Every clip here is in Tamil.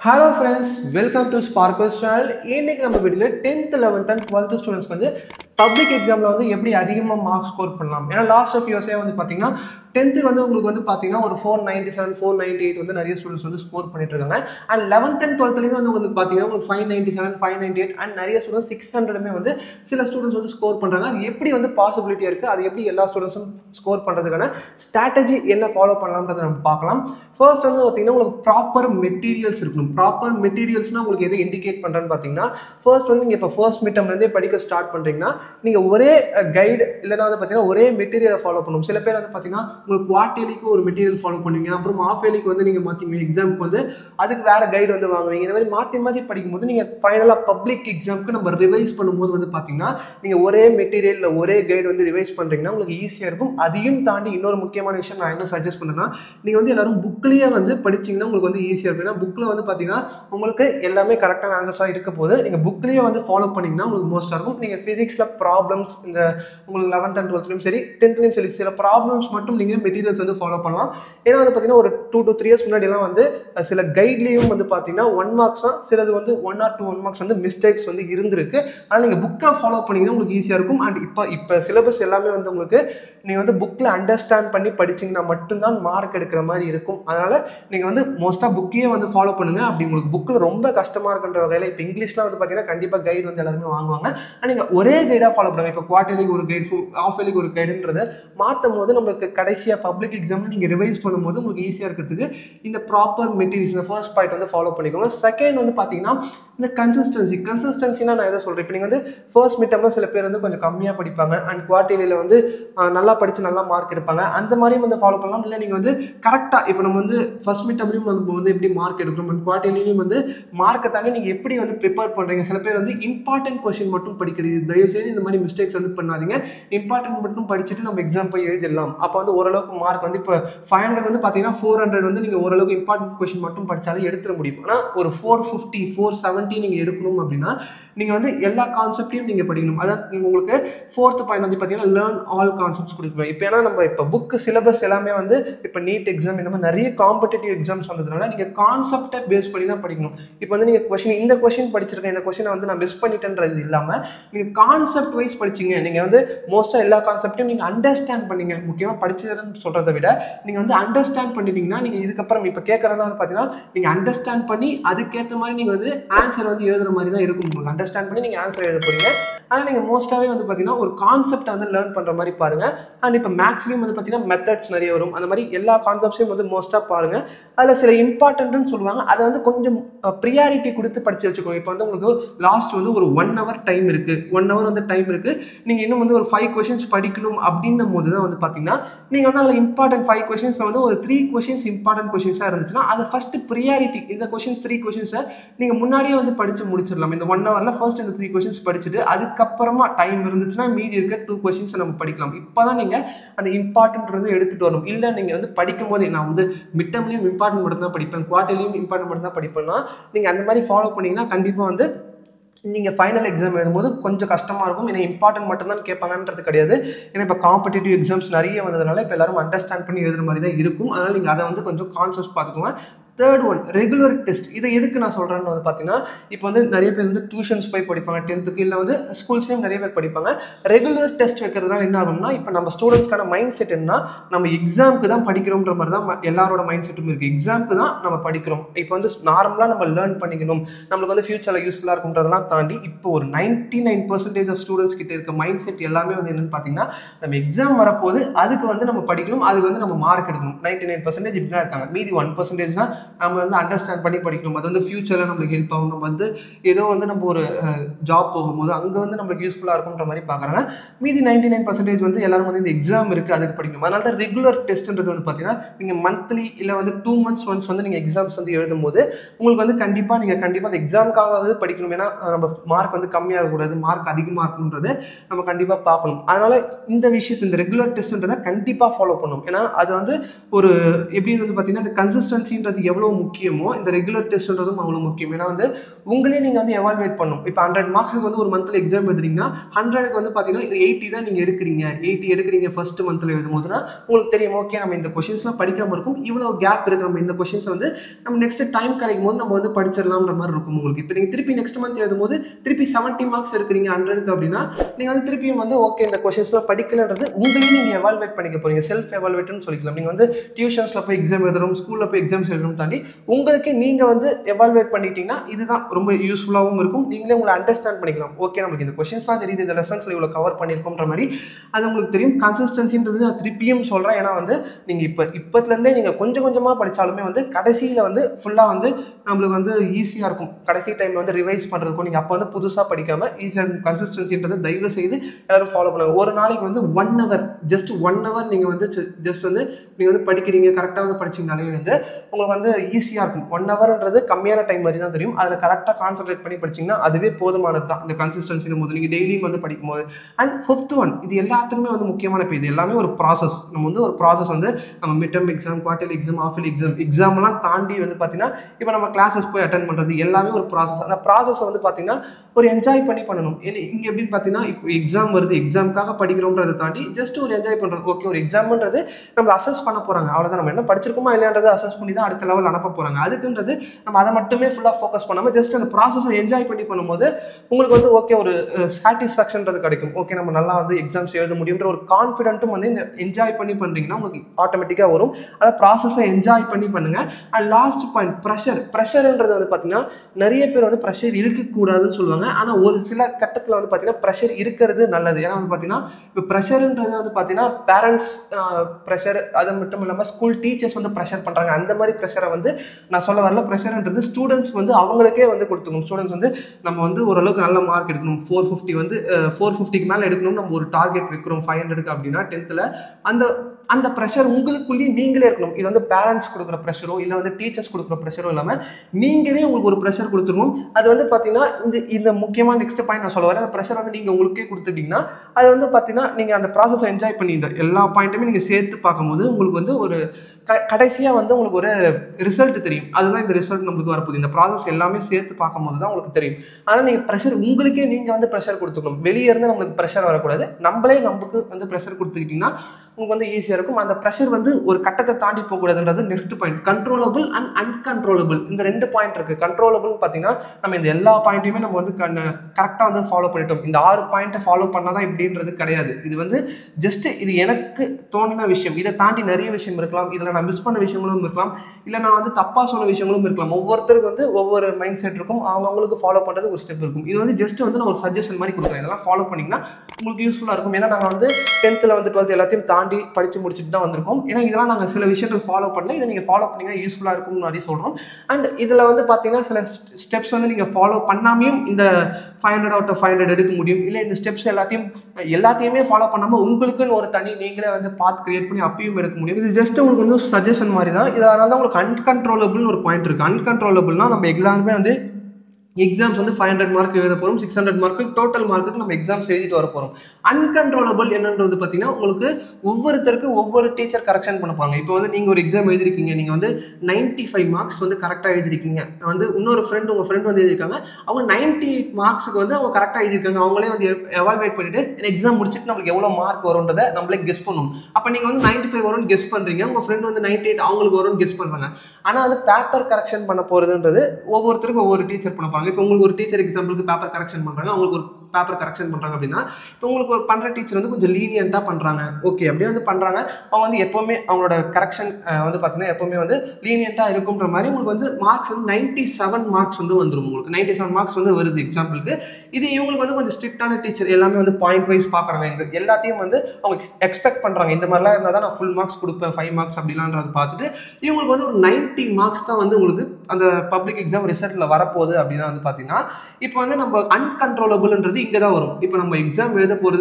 Hello friends, welcome to Sparkle's channel. இன்னைக்கு நம்ம வீடியோல 10th 11th and 12th students வந்து பப்ளிக் எக்ஸாம்ல வந்து எப்படி அதிகமாக மார்க் ஸ்கோர் பண்ணலாம். ஏன்னா லாஸ்ட் ஆஃப் இயர்ஸே வந்து பார்த்தீங்கன்னா 10th வந்து உங்களுக்கு வந்து பார்த்தீங்கன்னா ஒரு 497 498 வந்து நிறைய ஸ்டூடெண்ட்ஸ் வந்து ஸ்கோர் பண்ணிட்டு இருக்காங்க. அண்ட் 11th and 12th வந்து உங்களுக்கு பார்த்தீங்கன்னா உங்களுக்கு 597 598 அண்ட் நிறைய ஸ்டூடெண்ட்ஸ் 600மே வந்து சில ஸ்டூடெண்ட்ஸ் வந்து ஸ்கோர் பண்ணுறாங்க. அது எப்படி வந்து பாசிபிலிட்டியாக இருக்குது, அது எப்படி எல்லா ஸ்டூடெண்ட்ஸும் ஸ்கோர் பண்ணுறதுக்கான ஸ்ட்ராட்டஜி என்ன ஃபாலோ பண்ணலாம்ன்றதை நம்ம பார்க்கலாம். ஃபர்ஸ்ட் வந்து பார்த்தீங்கன்னா உங்களுக்கு ப்ராப்பர் மெட்டீரியல்ஸ் இருக்கணும். ப்ராப்பர் மெட்டீரியல்ஸ்னா உங்களுக்கு எது இண்டிகேட் பண்ணுறேன்னு பார்த்தீங்கன்னா ஃபர்ஸ்ட் வந்து நீங்கள் இப்போ ஃபர்ஸ்ட் மிட்டம்லேருந்தே படிக்க ஸ்டார்ட் பண்ணுறீங்கன்னா நீங்கள் ஒரே கைடு இல்லைனா வந்து பார்த்தீங்கன்னா ஒரே மெட்டீரியலை ஃபாலோ பண்ணணும். சில பேர் வந்து பார்த்தீங்கன்னா உங்களுக்கு குவார்டர்லிக்கு ஒரு மெட்டீரியல் ஃபாலோ பண்ணுவீங்க, அப்புறம் ஆஃப் இயர்லிக்கு வந்து நீங்கள் மாற்றிங்க, எக்ஸாமுக்கு வந்து அதுக்கு வேறு கைடு வந்து வாங்குவீங்க. இந்த மாதிரி மாற்றி மாற்றி படிக்கும்போது நீங்கள் ஃபைனலாக பப்ளிக் எக்ஸாமுக்கு நம்ம ரிவைஸ் பண்ணும்போது வந்து பார்த்தீங்கன்னா நீங்கள் ஒரே மெட்டீரியலில் ஒரே கைடு வந்து ரிவைஸ் பண்ணுறீங்கன்னா உங்களுக்கு ஈஸியாக இருக்கும். அதையும் தாண்டி இன்னொரு முக்கியமான விஷயம் நான் என்ன சஜஸ்ட் பண்ணேன்னா நீங்கள் வந்து எல்லாரும் புக்லேயே வந்து படிச்சிங்கன்னா உங்களுக்கு வந்து ஈஸியாக இருக்கும். ஏன்னா புக்கில் வந்து பார்த்தீங்கன்னா உங்களுக்கு எல்லாமே கரெக்டான ஆன்சர்ஸாக இருக்க போது நீங்கள் புக்லேயே வந்து ஃபாலோ பண்ணிங்கன்னா உங்களுக்கு மோஸ்ட்டாக இருக்கும். நீங்கள் ஃபிசிக்ஸில் ப்ராப்ளம்ஸ் இந்த உங்களுக்கு 11th and 12th சரி 10th சரி சில ப்ராப்ளம்ஸ் மட்டும் நீங்கள் மெட்டீரியல்ஸ் வந்து ஃபாலோ பண்ணலாம். ஏன்னா வந்து பார்த்தீங்கன்னா ஒரு 2 to 3 years முன்னாடிலாம் வந்து சில கைட்லேயும் வந்து பார்த்தீங்கன்னா 1 marks தான், சிலது வந்து 1 or 2 1 marks வந்து மிஸ்டேக்ஸ் வந்து இருந்திருக்கு. ஆனால் நீங்கள் புக்கை ஃபாலோ பண்ணிங்கன்னா உங்களுக்கு ஈஸியாக இருக்கும். அண்ட் இப்போ சிலபஸ் எல்லாமே வந்து உங்களுக்கு நீங்கள் வந்து புக்கில் அண்டர்ஸ்டாண்ட் பண்ணி படிச்சிங்கன்னா மட்டும்தான் மார்க் எடுக்கிற மாதிரி இருக்கும். அதனால் நீங்கள் வந்து மோஸ்ட்டாக புக்கையே வந்து ஃபாலோ பண்ணுங்கள். அப்படி உங்களுக்கு புக்கில் ரொம்ப கஷ்டமாக இருக்குன்ற வகையில் இப்போ இங்கிலீஷ்லாம் வந்து பார்த்தீங்கன்னா கண்டிப்பாக கைடு வந்து எல்லாருமே வாங்குவாங்க. ஆனால் நீங்கள் ஒரே கைடாக ஃபாலோ பண்ணுங்க. இப்போ குவார்டர்லிக்கு ஒரு கைடு, ஆஃப் இயர்லிக்கு ஒரு கைடுன்றதை மாற்றும் போது நம்மளுக்கு கடைசியாக பப்ளிக் எக்ஸாமில் நீங்கள் ரிவைஸ் பண்ணும்போது உங்களுக்கு ஈஸியாக இருக்கிறதுக்கு இந்த ப்ராப்பர் மெட்டீரியல்ஸ் இந்த ஃபர்ஸ்ட் பாயிண்ட் வந்து ஃபாலோ பண்ணிக்கோங்க. செகண்ட் வந்து பார்த்தீங்கன்னா இந்த கன்சிஸ்டன்சினா நான் எதை சொல்கிறேன், இப்போ நீங்கள் வந்து ஃபர்ஸ்ட் மிட்டம்ல சில பேர் வந்து கொஞ்சம் கம்மியாக படிப்பாங்க அண்ட் குவார்டர்லியில் வந்து நல்லா படித்து நல்லா மார்க் எடுப்பாங்க. அந்த மாதிரியும் வந்து ஃபாலோ பண்ணலாம். இல்லை நீங்கள் வந்து கரெக்டாக இப்போ நம்ம வந்து ஃபர்ஸ்ட் மிட்டம்லையும் நம்ம வந்து எப்படி மார்க் எடுக்கணும் அண்ட் குவார்டர்லிலையும் வந்து மார்க்கை தாண்டி நீங்கள் எப்படி வந்து ப்ரிப்பேர் பண்ணுறீங்க. சில பேர் வந்து இம்பார்ட்டன்ட் கொஸ்டின் மட்டும் படிக்கிறது, தயவுசெய்து இந்த மாதிரி மிஸ்டேக்ஸ் வந்து பண்ணாதீங்க. இம்பார்ட்டன்ட் மட்டும் படிச்சுட்டு நம்ம எக்ஸாம் போய் எழுதிடலாம். அப்போ வந்து ஓரளவுக்கு மார்க் வந்து இப்போ 500 வந்து பார்த்தீங்கன்னா 400 வந்து நீங்கள் ஓரளவுக்கு இம்பார்ட்டன்ட் கொஸ்டின் மட்டும் படித்தாலே எடுத்துட முடியும். ஆனால் ஒரு 450 470 நீங்கள் எடுக்கணும் அப்படின்னா நீங்கள் வந்து எல்லா கான்செப்டையும் நீங்கள் படிக்கணும். அதான் நீங்கள் உங்களுக்கு 4th பாயிண்ட் வந்து பார்த்தீங்கன்னா லேர்ன் ஆல் கான்செப்ட்ஸ் கொடுப்பேன். இப்போ ஏன்னா நம்ம இப்போ புக்கு சிலபஸ் எல்லாமே வந்து இப்போ நீட் எக்ஸாம் இந்த மாதிரி நிறைய காம்படிட்டிவ் எக்ஸாம்ஸ் வந்ததுனால நீங்கள் கான்செப்டை பேஸ் பண்ணி தான் படிக்கணும். இப்போ வந்து நீங்கள் இந்த கொஸ்டின் படிச்சிருக்கேன், இந்த கொஸ்டினை வந்து நான் மிஸ் பண்ணிட்டேன்றது இல்லாமல் நீங்கள் கான்செப்ட் வைஸ் படிச்சிங்க. நீங்கள் வந்து மோஸ்ட்டாக எல்லா கான்செப்டையும் நீங்கள் அண்டர்ஸ்டாண்ட் பண்ணிங்க. முக்கியமாக படிச்சதுன்னு சொல்கிறத விட நீங்கள் வந்து அண்டர்ஸ்டாண்ட் பண்ணிட்டீங்கன்னா நீங்கள் இதுக்கப்புறம் இப்போ கேட்குறதா வந்து பார்த்தீங்கன்னா நீங்கள் அண்டர்ஸ்டாண்ட் பண்ணி அதுக்கேற்ற மாதிரி நீங்கள் வந்து ஆன்சர் வந்து எழுதுகிற மாதிரி தான் இருக்கும். உங்களுக்கு அண்டர்ஸ்டாண்ட் பண்ணி நீங்கள் ஆன்சர் எழுத போகிறீங்க. ஆனால் நீங்கள் மோஸ்ட்டாகவே வந்து பார்த்தீங்கன்னா ஒரு கான்செப்டை வந்து லேர்ன் பண்ணுற மாதிரி பாருங்கள். அண்ட் இப்போ மேக்ஸ்லேயும் வந்து பார்த்தீங்கன்னா மெத்தட்ஸ் நிறைய வரும். அந்த மாதிரி எல்லா கான்செப்ட்ஸையும் வந்து மோஸ்ட்டாக பாருங்கள். அதில் சில இம்பார்ட்டன்ட்னு சொல்லுவாங்க, அதை வந்து கொஞ்சம் ப்ரியாரிட்டி கொடுத்து படித்து வச்சுக்கோங்க. இப்போ வந்து உங்களுக்கு லாஸ்ட் வந்து ஒரு 1 hour டைம் இருக்குது, 1 hour வந்து டைம் இருக்குது, நீங்கள் இன்னும் வந்து ஒரு 5 questions படிக்கணும் அப்படின்னும் போது தான் வந்து பார்த்தீங்கன்னா நீங்கள் வந்து அதில் இம்பார்ட்டன்ட் 5 questions வந்து ஒரு 3 questions இம்பார்ட்டன்ட் கொஷின்ஸாக இருந்துச்சுன்னா அதை ஃபஸ்ட்டு ப்ரியாரிட்டி இந்த கொஷின்ஸ் 3 questions நீங்கள் முன்னாடியே வந்து படித்து முடிச்சிடலாம். இந்த 1 hourல ஃபர்ஸ்ட் இந்த 3 questions படிச்சுட்டு அதுக்கப்புறமா டைம் இருந்துச்சுன்னா மீதி இருக்க 2 questions நம்ம படிக்கலாம். இப்போ தான் நீங்கள் அந்த இம்பார்ட்டன்ட் எடுத்துகிட்டு வரணும். இல்லை நீங்கள் வந்து படிக்கும் போதே நான் வந்து மிட்டம்லையும் இம்பார்ட்டன்ட் மட்டும் தான் படிப்பேன், குவார்டர்லியும் இம்பார்ட்டன்ட் மட்டும் தான் படிப்பேன்னா நீங்கள் அந்த மாதிரி ஃபாலோ பண்ணிங்கன்னா கண்டிப்பாக வந்து நீங்கள் ஃபைனல் எக்ஸாம் எழுதும்போது கொஞ்சம் கஷ்டமாக இருக்கும். ஏன்னா இம்பார்ட்டன்ட் மட்டும் தான் கேட்பாங்கன்றது கிடையாது. ஏன்னா இப்போ காம்படிட்டிவ் எக்ஸாம்ஸ் நிறைய வந்ததுனால இப்போ எல்லாரும் அண்டர்ஸ்டாண்ட் பண்ணி எழுதுகிற மாதிரி தான் இருக்கும். அதனால் நீங்கள் அதை வந்து கொஞ்சம் கான்செப்ட்ஸ் பார்த்துக்கோங்க. Third one regular test. இதை எதுக்கு நான் சொல்கிறேன்னு வந்து பார்த்தீங்கன்னா இப்போ வந்து நிறைய பேர் வந்து டியூஷன்ஸ் போய் படிப்பாங்க 10th இல்லை வந்து ஸ்கூல்ஸ்லேயும் நிறைய பேர் படிப்பாங்க. ரெகுலர் டெஸ்ட் வைக்கிறதுனால என்ன ஆகும்னா இப்போ நம்ம ஸ்டூடெண்ட்ஸ்க்கான மைண்ட் செட் என்ன, நம்ம எக்ஸாமுக்கு தான் படிக்கிறோன்ற மாதிரி தான் எல்லாரோட மைண்ட் செட்டும் இருக்குது. எக்ஸாமுக்கு தான் நம்ம படிக்கிறோம். இப்போ வந்து நார்மலாக நம்ம லேர்ன் பண்ணிக்கணும், நம்மளுக்கு வந்து ஃபியூச்சரில் யூஸ்ஃபுல்லாக இருக்கும்ன்றதெல்லாம் தாண்டி இப்போ ஒரு 99% ஆஃப் ஸ்டூடெண்ட்ஸ் கிட்ட இருக்க மைண்ட் செட் எல்லாமே வந்து என்னென்னு பார்த்தீங்கன்னா நம்ம எக்ஸாம் வரப்போது அதுக்கு வந்து நம்ம படிக்கணும், அதுக்கு வந்து நம்ம மார்க் எடுக்கணும். 99% இப்படி தான் இருக்காங்க. மீதி 1% தான் நம்ம வந்து அண்டர்ஸ்டாண்ட் பண்ணி படிக்கணும். அது வந்து ஃபியூச்சரில் நம்மளுக்கு ஹெல்ப் ஆகும். நம்ம வந்து ஏதோ வந்து நம்ம ஒரு ஜாப் போகும்போது அங்கே வந்து நம்மளுக்கு யூஸ்ஃபுல்லாக இருக்குன்ற மாதிரி பார்க்குறாங்க. மீதி 99% வந்து எல்லாரும் வந்து இந்த எக்ஸாம் இருக்குது அதுக்கு படிக்கணும். அதனால தான் ரெகுலர் டெஸ்ட்ன்றது வந்து பார்த்தீங்கன்னா நீங்கள் மந்த்லி இல்லை வந்து 2 months ஒன்ஸ் வந்து நீங்கள் எக்ஸாம்ஸ் வந்து எழுதும் போது உங்களுக்கு வந்து கண்டிப்பாக அந்த எக்ஸாமுக்காக படிக்கணும். ஏன்னா நம்ம மார்க் வந்து கம்மியாகக்கூடாது, மார்க் அதிகமாக இருக்கணுன்றது நம்ம கண்டிப்பாக பார்க்கணும். அதனால் இந்த விஷயத்தை இந்த ரெகுலர் டெஸ்ட்ன்றதை கண்டிப்பாக ஃபாலோ பண்ணணும். ஏன்னா அது வந்து ஒரு எப்படின்னு வந்து பார்த்தீங்கன்னா இந்த கன்சிஸ்டன்சின்றது எவ்வளோ முக்கியமோ இந்த ரெகுலர் டெஸ்ட்ன்றதும் அவ்வளோ முக்கியம். ஏன்னா வந்து உங்களே நீங்கள் வந்து எவால்வேட் பண்ணணும். இப்போ 100 மார்க்ஸுக்கு வந்து ஒரு மந்த்தில் எக்ஸாம் எழுதுறீங்கன்னா 100க்கு வந்து பார்த்தீங்கன்னா 80 தான் நீங்கள் எடுக்கிறீங்க. 80 எடுக்கிறீங்க ஃபர்ஸ்ட் மந்த்தில் எழுதும்போதுனா உங்களுக்கு தெரியும், ஓகே நம்ம இந்த கொஷின்ஸ்லாம் படிக்காமல் இருக்கும், இவ்வளோ கேப் இருக்குது, நம்ம இந்த கொஷின்ஸ் வந்து நம்ம நெக்ஸ்ட் டைம் கிடைக்கும் போது நம்ம வந்து படிச்சிடலாம்ன்ற மாதிரி இருக்கும் உங்களுக்கு. இப்போ நீங்கள் திருப்பி நெக்ஸ்ட் மந்த் எழுதும்போது திருப்பி 70 மார்க்ஸ் எடுக்கிறீங்க 100க்கு அப்படின்னா நீங்கள் வந்து திருப்பியும் வந்து ஓகே இந்த கொஷின்ஸ்லாம் படிக்கலன்றது உங்களையும் நீங்கள் எவால்வேட் பண்ணிக்க போறீங்க. செல்ஃப் எவால்வேட்னு சொல்லிக்கலாம். நீங்கள் வந்து டியூஷன்ஸில் போய் எக்ஸாம் எழுதுறோம், ஸ்கூலில் போய் எக்ஸாம்ஸ் எழுதணும் தாண்டி உங்களுக்கு நீங்கள் வந்து எவால்வேட் பண்ணிட்டீங்கன்னா இதுதான் ரொம்ப யூஸ்ஃபுல்லாகவும் இருக்கும். நீங்களே உங்களை அண்டர்ஸ்டாண்ட் பண்ணிக்கலாம். ஓகே நமக்கு இந்த கொஷின்ஸ்லாம் தெரியுது, இந்த லெசன்ஸில் இவ்வளோ கவர் பண்ணியிருக்கோன்ற மாதிரி அது உங்களுக்கு தெரியும். கன்சிஸ்டன்சின்றது நான் திருப்பியும் சொல்கிறேன். ஏன்னா வந்து நீங்கள் இப்போத்துலேருந்தே நீங்கள் கொஞ்சம் கொஞ்சமாக படித்தாலுமே வந்து கடைசியில் வந்து ஃபுல்லாக வந்து நம்மளுக்கு வந்து ஈஸியாக இருக்கும். கடைசி டைமில் வந்து ரிவைஸ் பண்ணுறதுக்கும் நீங்கள் அப்போ வந்து புதுசாக படிக்காமல் ஈஸியாக இருக்கும். கன்சிஸ்டன்சின்றது தயவு செய்து எல்லாரும் ஃபாலோ பண்ணுங்கள். ஒரு நாளைக்கு வந்து 1 hour, ஜஸ்ட் 1 hour நீங்கள் வந்து ஜஸ்ட் வந்து நீங்கள் வந்து படிக்கிறீங்க, கரெக்டாக வந்து படிச்சிங்கனாலே வந்து உங்களுக்கு வந்து ஈஸியாக இருக்கும். 1 hourன்றது கம்மியான டைம் மாதிரி தான் தெரியும். அதில் கரெக்டாக கான்சன்ட்ரேட் பண்ணி படிச்சிங்கன்னா அதுவே போதுமானது தான் இந்த கன்சிஸ்டன்சின் போது நீங்கள் டெய்லியும் வந்து படிக்கும் போது. அண்ட் 5th one, இது எல்லாத்துக்குமே வந்து முக்கியமான. இப்போ இது எல்லாமே ஒரு ப்ராசஸ். நம்ம வந்து ஒரு ப்ராசஸ் வந்து நம்ம mid term exam, quarterly exam, ஆஃபர்லி எக்ஸாம்லாம் தாண்டி வந்து பார்த்தீங்கன்னா இப்போ நம்ம கிளாஸஸ் போய் அட்டென்ட் பண்ணுறது எல்லாமே ஒரு ப்ராசஸ். அந்த ப்ராசஸை வந்து பார்த்தீங்கன்னா ஒரு என்ஜாய் பண்ணி பண்ணணும். இங்கே எப்படின்னு பார்த்தீங்கன்னா இப்போ எக்ஸாம் வருது, எக்ஸாமுக்காக படிக்கிறோன்றதை தாண்டி ஜஸ்ட் ஒரு என்ஜாய் பண்ணுறது. ஓகே ஒரு எக்ஸாம்ன்றது நம்ம அசஸ் பண்ண போகிறாங்க, அவ்வளோதான். நம்ம என்ன படிச்சிருக்கோமா இல்லையான்றதை அசஸ் பண்ணி தான் அடுத்த லெவல் அனுப்ப போகிறாங்க. அதுக்குன்றது நம்ம அதை மட்டுமே ஃபுல்லாக ஃபோக்கஸ் பண்ணாமல் ஜஸ்ட் அந்த ப்ராசஸை என்ஜாய் பண்ணி பண்ணும்போது உங்களுக்கு வந்து ஓகே ஒரு சாட்டிஸ்ஃபேக்ஷன்றது கிடைக்கும். ஓகே நம்ம நல்லா வந்து எக்ஸாம்ஸ் எழுத முடியுன்ற ஒரு கான்ஃபிடென்ட்டும் வந்து இந்த என்ஜாய் பண்ணி பண்ணுறீங்கன்னா உங்களுக்கு ஆட்டோமேட்டிக்காக வரும். அதை ப்ராசஸை என்ஜாய் பண்ணி பண்ணுங்கள். அண்ட் லாஸ்ட் பாயிண்ட் ப்ரெஷர்ன்றது வந்து பார்த்தீங்கன்னா நிறைய பேர் வந்து ப்ரெஷர் இருக்கக்கூடாதுன்னு சொல்லுவாங்க. ஆனால் ஒரு சில கட்டத்தில் வந்து பார்த்தீங்கன்னா ப்ரெஷர் இருக்கிறது நல்லது. ஏன்னா வந்து பார்த்தீங்கன்னா இப்போ ப்ரெஷருன்றது வந்து பார்த்தீங்கன்னா பேரண்ட்ஸ் ப்ரெஷர், அது மட்டும் இல்லாமல் ஸ்கூல் டீச்சர்ஸ் வந்து ப்ரெஷர் பண்ணுறாங்க. அந்த மாதிரி ப்ரெஷரை வந்து நான் சொல்ல வரல. ப்ரெஷர்ன்றது ஸ்டூடெண்ட்ஸ் வந்து அவங்களுக்கே வந்து கொடுத்துக்கணும். ஸ்டூடெண்ட்ஸ் வந்து நம்ம வந்து ஓரளவுக்கு நல்ல மார்க் எடுக்கணும், 450 வந்து 450க்கு மேலே எடுக்கணும்னு நம்ம ஒரு டார்கெட் வைக்கிறோம் 500க்கு அப்படின்னா 10th அந்த ப்ரெஷர் உங்களுக்குள்ளேயே நீங்களே இருக்கணும். இது வந்து பேரண்ட்ஸ் கொடுக்குற ப்ரெஷரோ இல்லை வந்து டீச்சர்ஸ் கொடுக்குற ப்ரெஷரோ இல்லாமல் நீங்களே உங்களுக்கு ஒரு ப்ரெஷர் கொடுத்துருணும். அது வந்து பார்த்தீங்கன்னா இந்த முக்கியமான நெக்ஸ்ட் பாயிண்ட் நான் சொல்ல வரேன். அந்த ப்ரெஷர் வந்து நீங்கள் உங்களுக்கே கொடுத்துட்டீங்கன்னா அது வந்து பார்த்தீங்கன்னா நீங்கள் அந்த ப்ராசஸை என்ஜாய் பண்ணி இந்த எல்லா பாயிண்ட்டுமே நீங்கள் சேர்த்து பார்க்கும்போது உங்களுக்கு வந்து ஒரு கடைசியாக வந்து உங்களுக்கு ஒரு ரிசல்ட் தெரியும். அதுதான் இந்த ரிசல்ட் நம்மளுக்கு வரப்போகுது. இந்த ப்ராசஸ் எல்லாமே சேர்த்து பார்க்கும்போது தான் உங்களுக்கு தெரியும். ஆனால் நீங்கள் ப்ரெஷர் உங்களுக்கே நீங்கள் வந்து ப்ரெஷர் கொடுத்துக்கணும். வெளியே இருந்து நம்மளுக்கு ப்ரெஷர் வரக்கூடாது. நம்மளே நமக்கு வந்து ப்ரெஷர் கொடுத்துக்கிட்டிங்கன்னா உங்களுக்கு வந்து ஈஸியாக இருக்கும். அந்த ப்ரெஷர் வந்து ஒரு கட்டத்தை தாண்டி போகக்கூடாதுன்றது next point. Controllable and uncontrollable, இந்த 2 பாயிண்ட் இருக்குது. கண்ட்ரோலபிள்னு பார்த்தீங்கன்னா நம்ம இந்த எல்லா பாயிண்ட்டையுமே நம்ம வந்து கரெக்டாக வந்து ஃபாலோ பண்ணிட்டோம். இந்த 6 பாயிண்ட்டை ஃபாலோ பண்ணால் தான் இப்படின்றது கிடையாது. இது வந்து ஜஸ்ட் இது எனக்கு தோணின விஷயம். இதை தாண்டி நிறைய விஷயம் இருக்கலாம். இதில் நான் மிஸ் பண்ண விஷயங்களும் இருக்கலாம், இல்லை நான் வந்து தப்பாக சொன்ன விஷயங்களும் இருக்கலாம். ஒவ்வொருத்தருக்கு வந்து ஒவ்வொரு மைண்ட் செட் இருக்கும். அவங்களுக்கு ஃபாலோ பண்ணுறது ஒரு ஸ்டெப் இருக்கும். இது வந்து ஜஸ்ட் வந்து நான் ஒரு சஜஷன் மாதிரி கொடுக்குறேன். இதெல்லாம் ஃபாலோ பண்ணிங்கன்னா உங்களுக்கு யூஸ்ஃபுல்லாக இருக்கும். ஏன்னா நாங்கள் வந்து 10th வந்து 12th எல்லாத்தையும் தாண்டி படித்து முடிச்சுட்டு தான் வந்திருக்கோம். ஏன்னா இதெல்லாம் நாங்கள் சில விஷயங்கள் ஃபாலோ பண்ணல. இதை நீங்கள் ஃபாலோ பண்ணிங்கன்னா யூஸ்ஃபுல்லாக இருக்கும்னு நிறைய சொல்கிறோம். அண்ட் இதில் வந்து பார்த்தீங்கன்னா சில ஸ்டெப்ஸ் வந்து நீங்கள் ஃபாலோ பண்ணாமையும் இந்த 500 out of 500 எடுக்க முடியும். இல்லை இந்த ஸ்டெப்ஸ் எல்லாத்தையுமே ஃபாலோ பண்ணாமல் உங்களுக்குன்னு ஒரு தனி நீங்களே வந்து பாத் கிரியேட் பண்ணி அப்பயும் எடுக்க முடியும். இது ஜஸ்ட் உங்களுக்கு வந்து சஜஷன் மாதிரி தான். இதனால தான் உங்களுக்கு அன்கண்ட்ரோலபிள்னு ஒரு பாயிண்ட் இருக்குது. அன்கண்ட்ரோலபிள்னா நம்ம எல்லாருமே வந்து எக்ஸாம்ஸ் வந்து 500 மார்க் எழுத போகிறோம், 600 மார்க்கு டோட்டல் மார்க்குக்கு நம்ம எக்ஸாம்ஸ் எழுதிட்டு வர போகிறோம். அன்கண்ட்ரோலபிள் என்னன்றது பார்த்தீங்கன்னா உங்களுக்கு ஒவ்வொருத்தருக்கும் ஒவ்வொரு டீச்சர் கரெக்ஷன் பண்ணுவாங்க. இப்போ வந்து நீங்கள் ஒரு எக்ஸாம் எழுதிருக்கீங்க, நீங்கள் வந்து 95 மார்க்ஸ் வந்து கரெக்டாக எழுதிருக்கீங்க. வந்து இன்னொரு உங்கள் ஃப்ரெண்ட் வந்து எழுதிருக்காங்க, அவங்க 98 மார்க்ஸுக்கு வந்து அவங்க கரெக்டாக எழுதிருக்காங்க. அவங்களே வந்து எவால்வேட் பண்ணிட்டு எக்ஸாம் முடிச்சுட்டு நம்மளுக்கு எவ்வளோ மார்க் வரும்ன்றதை நம்மளே கெஸ் பண்ணும். அப்போ நீங்கள் வந்து 95 வரும்னு கெஸ் பண்ணுறீங்க, உங்கள் ஃப்ரெண்ட் வந்து 98 அவங்களுக்கு வரும்னு கெஸ் பண்ணுறாங்க. ஆனால் வந்து பேப்பர் கரெக்ஷன் பண்ண போகிறதுன்றது ஒவ்வொருத்தருக்கும் ஒவ்வொரு டீச்சர் பண்ணுவாங்க. இப்போ உங்களுக்கு ஒரு டீச்சர் எக்ஸாம்பிளுக்கு பேப்பர் கரெக்ஷன் பண்ணுறாங்க, அவங்களுக்கு ஒரு பேப்பர் கரெக்ஷன் பண்ணுறாங்க அப்படின்னா இப்போ உங்களுக்கு ஒரு பண்ணுற டீச்சர் வந்து கொஞ்சம் லீனியண்ட்டாக பண்ணுறாங்க. ஓகே அப்படியே வந்து பண்ணுறாங்க. அவங்க வந்து எப்போவுமே அவங்களோட கரெக்ஷன் வந்து பார்த்தீங்கன்னா எப்போவுமே வந்து லீனியண்ட்டாக இருக்குன்ற மாதிரி உங்களுக்கு வந்து மார்க்ஸ் வந்து 97 மார்க்ஸ் வந்து வந்துடும். உங்களுக்கு 97 மார்க்ஸ் வந்து வருது எக்ஸாம்பிளுக்கு. இது இவங்களுக்கு வந்து கொஞ்சம் ஸ்ட்ரிக்டான டீச்சர், எல்லாமே வந்து பாயிண்ட் வைஸ் பார்க்குறாங்க. இந்த எல்லாத்தையும் வந்து அவங்க எக்ஸ்பெக்ட் பண்ணுறாங்க. இந்த மாதிரிலாம் இருந்தால் தான் நான் ஃபுல் மார்க்ஸ் கொடுப்பேன், 5 மார்க்ஸ் அப்படிலான்றத பார்த்துட்டு இவங்களுக்கு வந்து ஒரு 90 மார்க்ஸ் தான் வந்து உங்களுக்கு அந்த பப்ளிக் எக்ஸாம் ரிசல்ட்டில் வரப்போகுது அப்படின்னா வந்து பார்த்தீங்கன்னா இப்போ வந்து நம்ம அன்கண்ட்ரோலபிள்ன்றது இங்கே தான் வரும். இப்போ நம்ம எக்ஸாம் எழுத போகிறது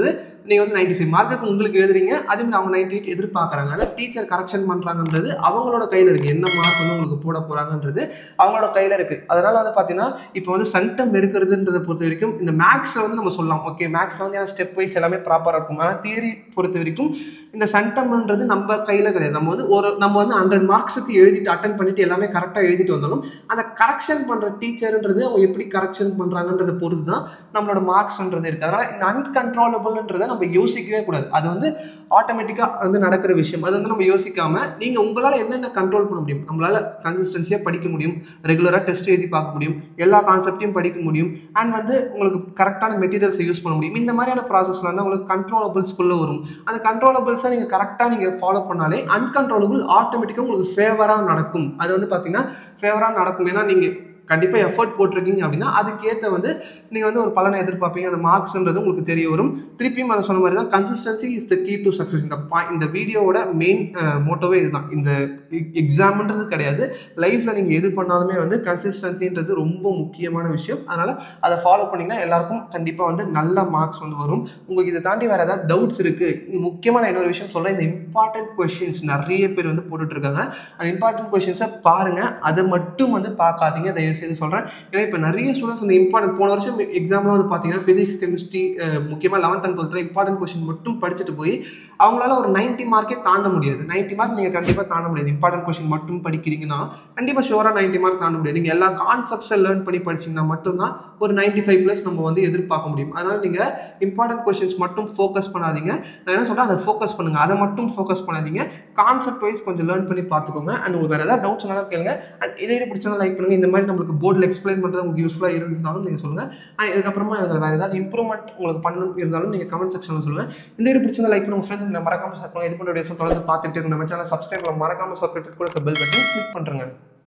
நீங்கள் வந்து 95 மார்க்குக்கு உங்களுக்கு எழுதுறீங்க, அதேமாதிரி அவங்க 98 எதிர்பார்க்குறாங்க. ஆனால் டீச்சர் கரெக்ஷன் பண்ணுறாங்கன்றது அவங்களோட கையில் இருக்குது. என்ன மார்க் வந்து உங்களுக்கு போட போகிறாங்கன்றது அவங்களோட கையில் இருக்குது. அதனால் வந்து பார்த்தீங்கன்னா இப்போ வந்து சங்டம் எடுக்கிறதுன்றதை பொறுத்த வரைக்கும் இந்த மேக்ஸில் வந்து நம்ம சொல்லலாம், ஓகே மேக்ஸில் வந்து ஸ்டெப் வைஸ் எல்லாமே ப்ராப்பராக இருக்கும். ஆனால் தியரி பொறுத்த வரைக்கும் இந்த சண்டம்ன்றது நம்ம கையில் கிடையாது. நம்ம வந்து 100 மார்க்ஸுக்கு எழுதிட்டு அட்டன் பண்ணிட்டு எல்லாமே கரெக்டாக எழுதிட்டு வந்தாலும் அந்த கரெக்ஷன் பண்ணுற டீச்சர்ன்றது அவங்க எப்படி கரெக்ஷன் பண்ணுறாங்கன்றதை பொறுத்து தான் நம்மளோட மார்க்ஸ்ன்றது இருக்குது. அதனால் இந்த அன்கண்ட்ரோலபிள்ன்றதை நம்ம யோசிக்கவே கூடாது. அது வந்து ஆட்டோமேட்டிக்காக வந்து நடக்கிற விஷயம். அது வந்து நம்ம யோசிக்காமல் நீங்கள் உங்களால் என்னென்ன கண்ட்ரோல் பண்ண முடியும், நம்மளால் கன்சிஸ்டன்சியாக படிக்க முடியும், ரெகுலராக டெஸ்ட் எழுதி பார்க்க முடியும், எல்லா கான்செப்டையும் படிக்க முடியும், அண்ட் வந்து உங்களுக்கு கரெக்டான மெட்டீரியல்ஸை யூஸ் பண்ண முடியும். இந்த மாதிரியான ப்ராசஸ்ல வந்து உங்களுக்கு கண்ட்ரோலபிள்ஸ்குள்ளே வரும். அந்த கண்ட்ரோலபிள்ஸை நீங்கள் கரெக்டாக நீங்கள் ஃபாலோ பண்ணாலே அன்கண்ட்ரோலபிள் ஆட்டோமேட்டிக்காக உங்களுக்கு ஃபேவராக நடக்கும். அது வந்து பார்த்தீங்கன்னா ஃபேவராக நடக்கும். ஏன்னா நீங்கள் கண்டிப்பாக எஃபர்ட் போட்டிருக்கீங்க அப்படின்னா அதுக்கேற்ற வந்து நீங்கள் வந்து ஒரு பலனை எதிர்பார்ப்பீங்க. அந்த மார்க்ஸ்ன்றது உங்களுக்கு தெரிய வரும். திருப்பியும் அதை சொன்ன மாதிரி தான் consistency is the key to success. இந்த வீடியோவோட மெயின் மோட்டோவே இதுதான். இந்த எக்ஸாம்ன்றது கிடையாது, லைஃப்பில் நீங்கள் எது பண்ணாலுமே வந்து கன்சிஸ்டன்சின்றது ரொம்ப முக்கியமான விஷயம். அதனால் அதை ஃபாலோ பண்ணிங்கன்னா எல்லாருக்கும் கண்டிப்பாக வந்து நல்ல மார்க்ஸ் வந்து வரும். உங்களுக்கு இதை தாண்டி வேறு ஏதாவது டவுட்ஸ் இருக்குது, முக்கியமாக நான் இன்னொரு விஷயம் சொல்கிறேன். இந்த இம்பார்ட்டன்ட் கொஷின்ஸ் நிறைய பேர் வந்து போட்டுட்ருக்காங்க. அந்த இம்பார்ட்டன்ட் கொஷின்ஸை பாருங்கள், அதை மட்டும் வந்து பார்க்காதீங்க தயவு செய்து சொல்கிறேன். ஏன்னா இப்போ நிறைய ஸ்டூடெண்ட்ஸ் அந்த இம்பார்ட்டன்ட் போன வருஷம் எக்ஸாம்லாம் வந்து பார்த்தீங்கன்னா ஃபிசிக்ஸ் கெமிஸ்ட்ரி முக்கியமாக 11th and 12th important question மட்டும் படிச்சுட்டு போய் அவங்களால ஒரு 90 மார்க்கே தாண்ட முடியாது. 90 மார்க் நீங்கள் கண்டிப்பாக தாண்ட முடியாது. இம்பார்ட்டன்ட் கொஷின் மட்டும் படிக்கிறீங்கன்னா கண்டிப்பாக ஷோராக 90 மார்க் தாண்ட முடியாது. நீங்கள் எல்லா கான்செப்ட்ஸை லேர்ன் பண்ணி படிச்சிங்கன்னா மட்டும்தான் ஒரு 95+ நம்ம வந்து எதிர்பார்க்க முடியும். அதனால் நீங்கள் இம்பார்ட்டன்ட் கொஷின்ஸ் மட்டும் ஃபோக்கஸ் பண்ணாதீங்க. நான் என்ன சொல்கிறேன், அதை ஃபோக்கஸ் பண்ணுங்கள், அதை மட்டும் ஃபோக்கஸ் பண்ணாதீங்க. கான்செப்ட் வைஸ் கொஞ்சம் லேர்ன் பண்ணி பார்த்துக்கோங்க. அண்ட் உங்களுக்கு வேறு ஏதாவது டவுட்ஸ் நல்லா கேளுங்க. அண்ட் இதை பிடிச்சதா லைக் பண்ணுங்கள். இந்த மாதிரி நம்மளுக்கு போர்டில் எக்ஸ்பிளைன் பண்ணுறது உங்களுக்கு யூஸ்ஃபுல்லாக இருந்துச்சுனாலும் நீங்கள் சொல்லுங்கள். அண்ட் இதுக்கப்புறமா இதில் வேறு ஏதாவது இம்ப்ரூவ்மெண்ட் உங்களுக்கு பண்ணணும் இருந்தாலும் நீங்கள் கமெண்ட் செக்ஷனில் சொல்லுங்கள். இந்த வீடியோ பிடிச்சதா லைக் பண்ணுங்கள். ஃப்ரெண்ட்ஸ் மறக்காமல் இது பண்ணுற வீடியோஸ் தொடர்ந்து பார்த்துட்டு நம்ம சேனல் சப்ஸ்கிரைப் மறக்காமல் சப்ஸ்கிரைப் கூட பெல் பட்டன் கிளிக் பண்ணுறேங்க.